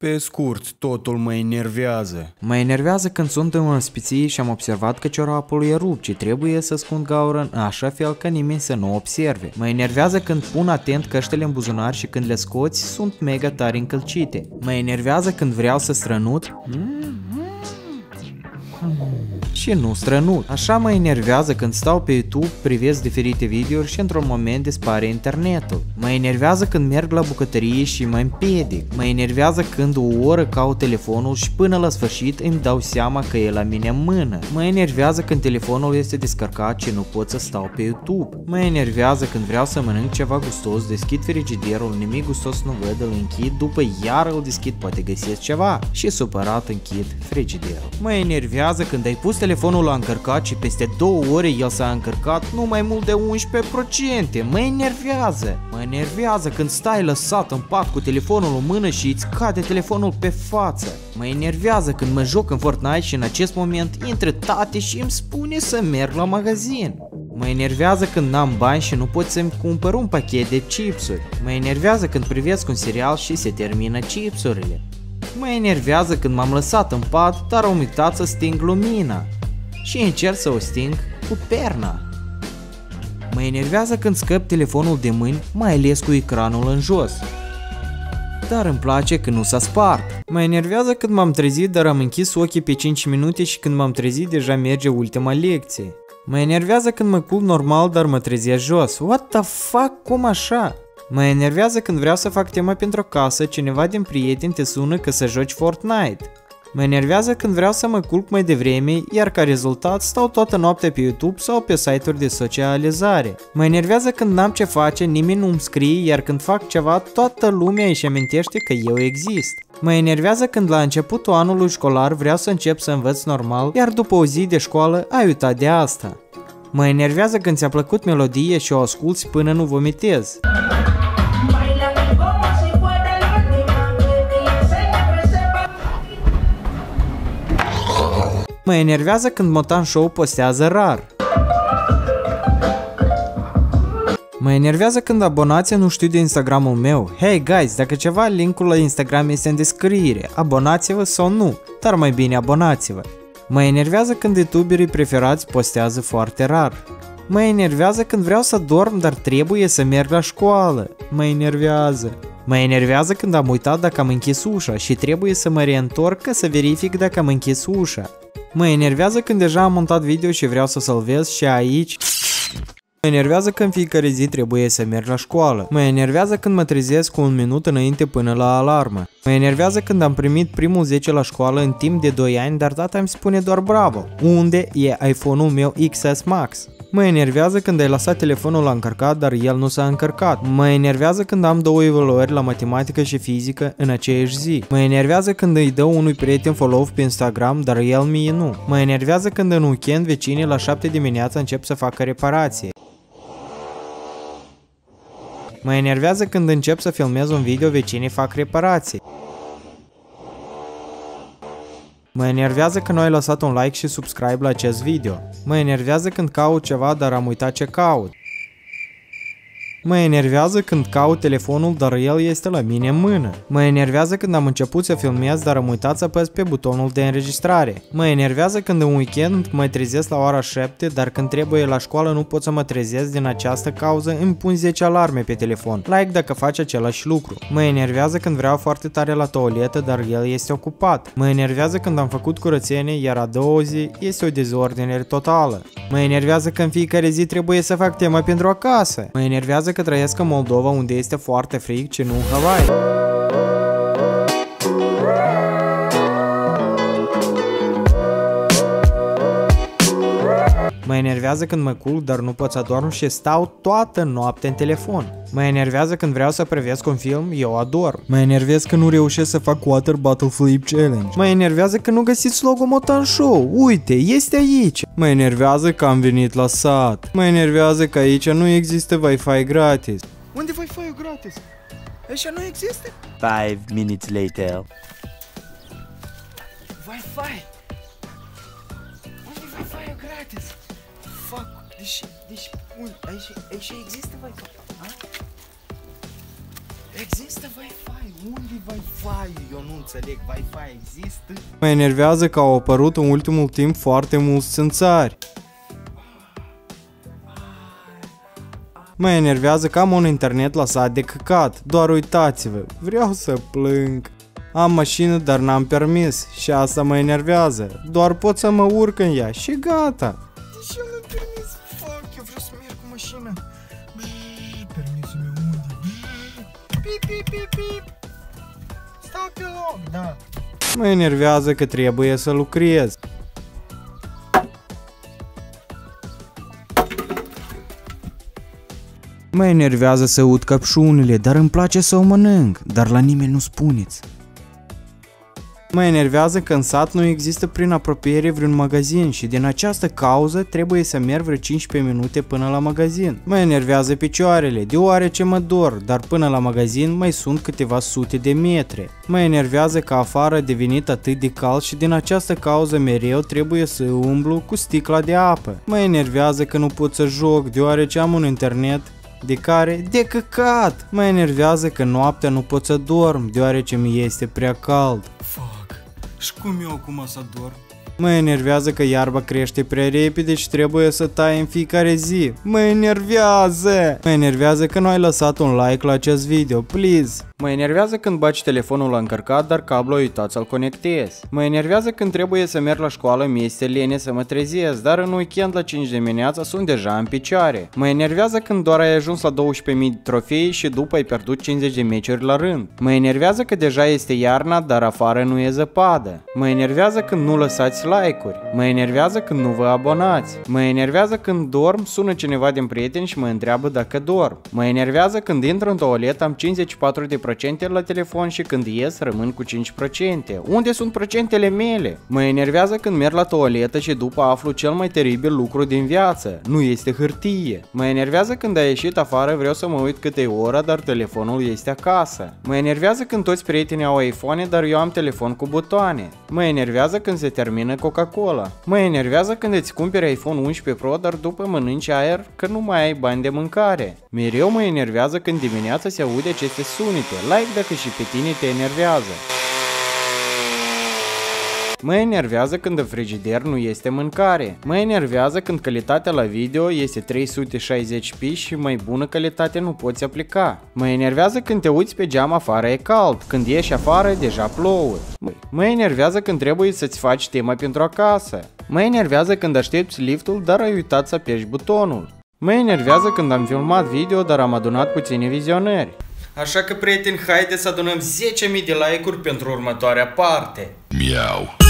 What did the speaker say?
Pe scurt, totul mă enervează. Mă enervează când sunt în ospiție și am observat că ciorapul e rupt și trebuie să ascund gaură în așa fel ca nimeni să nu observe. Mă enervează când pun atent căștile în buzunar și când le scoți sunt mega tare încălcite. Mă enervează când vreau să strănut și nu strănut. Așa mă enervează când stau pe YouTube, privesc diferite videouri și într-un moment dispare internetul. Mă enervează când merg la bucătărie și mă împedic. Mă enervează când o oră caut telefonul și până la sfârșit îmi dau seama că e la mine în mână. Mă enervează când telefonul este descărcat și nu pot să stau pe YouTube. Mă enervează când vreau să mănânc ceva gustos, deschid frigiderul, nimic gustos nu văd, îl închid, după iar îl deschid, poate găsesc ceva și supărat închid frigiderul. Mă enervează când ai pus telefonul la încărcat și peste 2 ore el s-a încărcat nu mai mult de 11%. Mă enervează. Mă enervează când stai lăsat în pat cu telefonul în mână și îți cade telefonul pe față. Mă enervează când mă joc în Fortnite și în acest moment intră tati și îmi spune să merg la magazin. Mă enervează când n-am bani și nu pot să-mi cumpăr un pachet de chipsuri. Mă enervează când privesc un serial și se termină chipsurile. Mă enervează când m-am lăsat în pat, dar am uitat să sting lumina și încerc să o sting cu perna. Mă enervează când scăp telefonul de mâini, mai ales cu ecranul în jos, dar îmi place că nu s-a spart. Mă enervează când m-am trezit, dar am închis ochii pe 5 minute și când m-am trezit deja merge ultima lecție. Mă enervează când mă culc normal, dar mă trezesc jos. What the fuck, cum așa? Mă enervează când vreau să fac temă pentru o casă, cineva din prieteni te sună că să joci Fortnite. Mă enervează când vreau să mă culc mai devreme, iar ca rezultat stau toată noaptea pe YouTube sau pe site-uri de socializare. Mă enervează când n-am ce face, nimeni nu-mi scrie, iar când fac ceva, toată lumea își amintește că eu exist. Mă enervează când la începutul anului școlar vreau să încep să învăț normal, iar după o zi de școală ai uitat de asta. Mă enervează când ți-a plăcut melodie și o asculți până nu vomitezi. Mă enervează când Motan Show postează rar. Mă enervează când abonații nu știu de Instagramul meu. Hey guys, dacă ceva, linkul la Instagram este în descriere. Abonați-vă sau nu, dar mai bine abonați-vă. Mă enervează când youtuberii preferați postează foarte rar. Mă enervează când vreau să dorm, dar trebuie să merg la școală. Mă enervează. Mă enervează când am uitat dacă am închis ușa și trebuie să mă reîntorc ca să verific dacă am închis ușa. Mă enervează când deja am montat video și vreau să salvez și aici. Mă enervează că în fiecare zi trebuie să merg la școală. Mă enervează când mă trezesc cu 1 minut înainte până la alarmă. Mă enervează când am primit primul 10 la școală în timp de 2 ani, dar tata îmi spune doar bravo. Unde e iPhone-ul meu XS Max? Mă enervează când ai lăsat telefonul la încărcat, dar el nu s-a încărcat. Mă enervează când am 2 evaluări la matematică și fizică în aceeași zi. Mă enervează când îi dau unui prieten follow pe Instagram, dar el mie nu. Mă enervează când în weekend vecinii la 7 dimineața încep să facă reparație. Mă enervează când încep să filmez un video, vecinii fac reparații. Mă enervează că nu ai lăsat un like și subscribe la acest video. Mă enervează când caut ceva, dar am uitat ce caut. Mă enervează când caut telefonul, dar el este la mine în mână. Mă enervează când am început să filmez, dar am uitat să apăs pe butonul de înregistrare. Mă enervează când în weekend mă trezesc la ora 7, dar când trebuie la școală nu pot să mă trezesc, din această cauză îmi pun 10 alarme pe telefon. Like dacă faci același lucru. Mă enervează când vreau foarte tare la toaletă, dar el este ocupat. Mă enervează când am făcut curățenie, iar a doua zi este o dezordine totală. Mă enervează că în fiecare zi trebuie să fac temă pentru acasă. Mă enervează că trăiesc în Moldova, unde este foarte frig și nu în Hawaii. Mă enervează când mă culc, dar nu pot să adorm și stau toată noaptea în telefon. Mă enervează când vreau să privesc un film, eu adorm. Mă enervez că nu reușesc să fac Water Bottle Flip Challenge. Mă enervează că nu găsiți logo Motan Show. Uite, este aici. Mă enervează că am venit la sat. Mă enervează că aici nu există Wi-Fi gratis. Unde Wi-Fi-ul gratis? Așa nu există? 5 minutes later. Wi-Fi! Unde Wi-Fi-ul gratis? Fuck, deci, aici există Wi-Fi, a? Există Wi-Fi, Unde-i Wi-Fi? Eu nu înțeleg, Wi-Fi există? Mă enervează că au apărut în ultimul timp foarte mulți țânțari. Mă enervează că am un internet lăsat de căcat. Doar uitați-vă, vreau să plâng. Am mașină, dar n-am permis și asta mă enervează. Doar pot să mă urc în ea și gata. De ce nu-mi permis? Fuck, eu vreau să merg cu mașina. Permisul meu unde? Pip, pip, pip, pip. Stau pe loc, da. Mă enervează că trebuie să lucrez. Mă enervează să ud căpșunile, dar îmi place să o mănânc, dar la nimeni nu spuneți. Mă enervează că în sat nu există prin apropiere vreun magazin și din această cauză trebuie să merg vreo 15 minute până la magazin. Mă enervează picioarele, deoarece mă dor, dar până la magazin mai sunt câteva sute de metri. Mă enervează că afară a devenit atât de cald și din această cauză mereu trebuie să umblu cu sticla de apă. Mă enervează că nu pot să joc, deoarece am un internet de căcat. Mă enervează că noaptea nu pot să dorm, deoarece mi este prea cald. Fuck. Și cum eu acum să dorm? Mă enervează că iarba crește prea repede și trebuie să tai în fiecare zi. Mă enervează! Mă enervează că nu ai lăsat un like la acest video, please! Mă enervează când bagi telefonul la încărcat, dar cablul ai uitat să-l conectezi. Mă enervează când trebuie să merg la școală, mi este lene să mă trezesc, dar în weekend la 5 dimineața sunt deja în picioare. Mă enervează când doar ai ajuns la 12.000 de trofei și după ai pierdut 50 de meciuri la rând. Mă enervează că deja este iarna, dar afară nu e zăpadă. Mă enervează când nu lăsați like-uri. Mă enervează când nu vă abonați. Mă enervează când dorm, sună cineva din prieteni și mă întreabă dacă dorm. Mă enervează când intru în toaletă, am 54% la telefon și când ies rămân cu 5%. Unde sunt procentele mele? Mă enervează când merg la toaletă și după aflu cel mai teribil lucru din viață. Nu este hârtie. Mă enervează când ai ieșit afară, vreau să mă uit câte e ora, dar telefonul este acasă. Mă enervează când toți prietenii au iPhone, dar eu am telefon cu butoane. Mă enervează când se termină Coca-Cola. Mă enervează când îți cumperi iPhone 11 Pro, dar după mănânci aer că nu mai ai bani de mâncare. Mereu mă enervează când dimineața se aude aceste sunete. Like dacă și pe tine te enervează. Mă enervează când în frigider nu este mâncare. Mă enervează când calitatea la video este 360p și mai bună calitate nu poți aplica. Mă enervează când te uiți pe geam afară e cald, când ieși afară deja plouă. Mă enervează când trebuie să-ți faci tema pentru acasă. Mă enervează când aștepți liftul, dar ai uitat să apeși butonul. Mă enervează când am filmat video, dar am adunat puține vizionări. Așa că, prieteni, haideți să adunăm 10.000 de like-uri pentru următoarea parte. Miau.